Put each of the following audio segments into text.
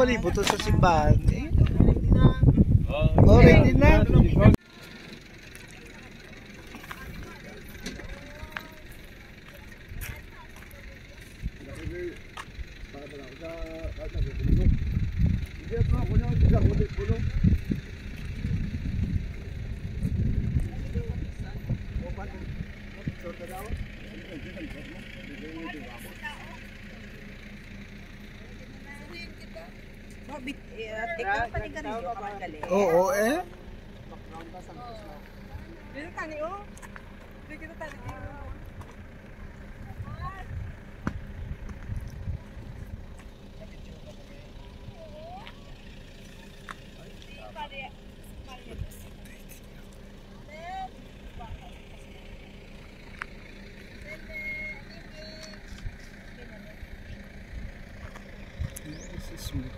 malibot sa simbahan. Eh. Oh, ready na. Oo, eh. Dito tani oh. Dito tani. This is sweet.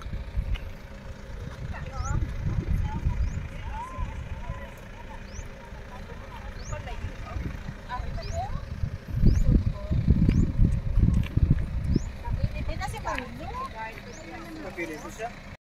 Napili mo siya?